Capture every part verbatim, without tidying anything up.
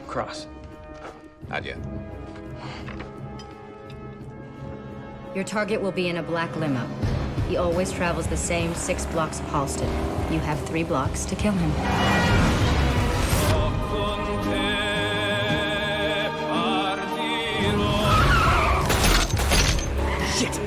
Cross. Not yet. Your target will be in a black limo. He always travels the same six blocks of Halsted. You have three blocks to kill him. Shit!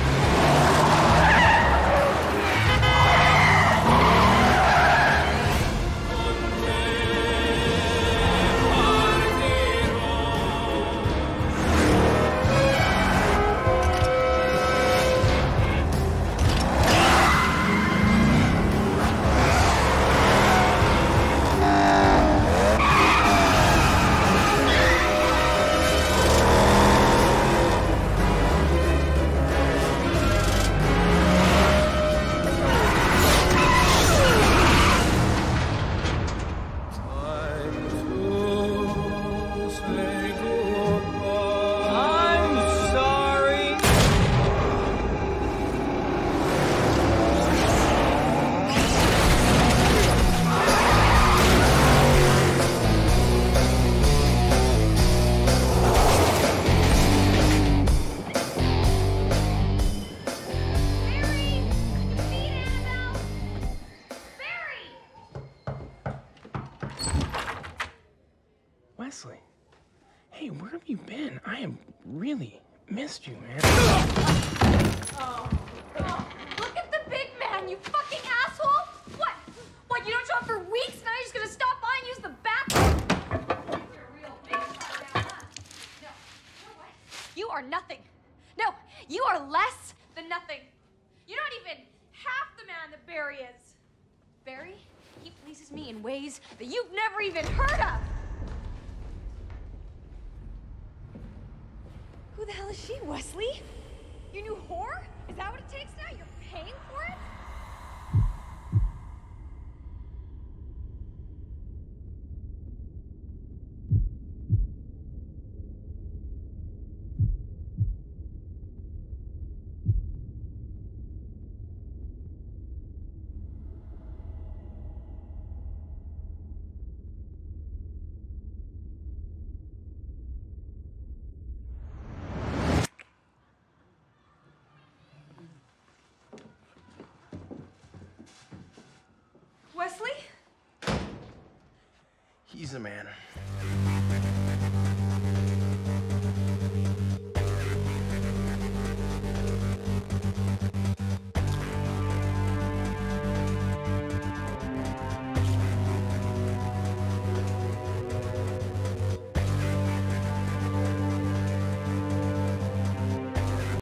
Wesley, hey, where have you been? I have really missed you, man. Oh, oh, look at the big man, you fucking asshole! What? What, you don't show up for weeks? Now you're just gonna stop by and use the bathroom? You're a real big shot now, huh? No, you know what? You are nothing. No, you are less than nothing. You're not even half the man that Barry is. Barry, he pleases me in ways that you've never even heard of. Who the hell is she, Wesley? Your new whore? Is that what it takes now? You're paying for it? Wesley? He's the man.